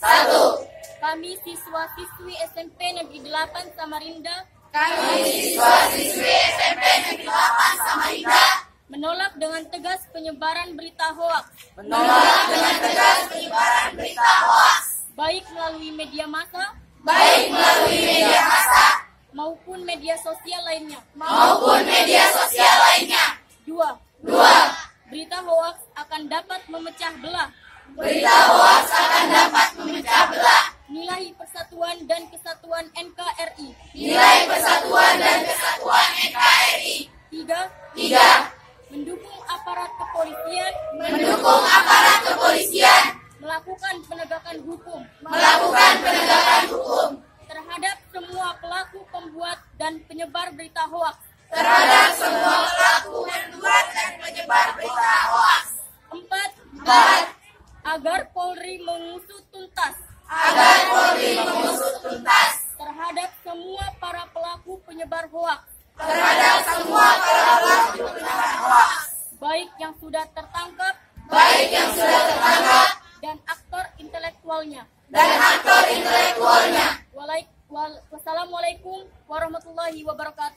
1. Kami siswa-siswi SMP Negeri 8 Samarinda menolak dengan tegas penyebaran berita hoaks. Baik melalui media massa maupun media sosial lainnya. 2. Berita hoaks akan dapat memecah belah nilai persatuan dan kesatuan NKRI. 3. Mendukung aparat kepolisian melakukan penegakan hukum terhadap semua pelaku pembuat dan penyebar berita hoaks. 4. Agar Polri mengusut tuntas terhadap semua para pelaku penyebar hoaks, baik yang sudah tertangkap dan aktor intelektualnya. Wassalamualaikum warahmatullahi wabarakatuh.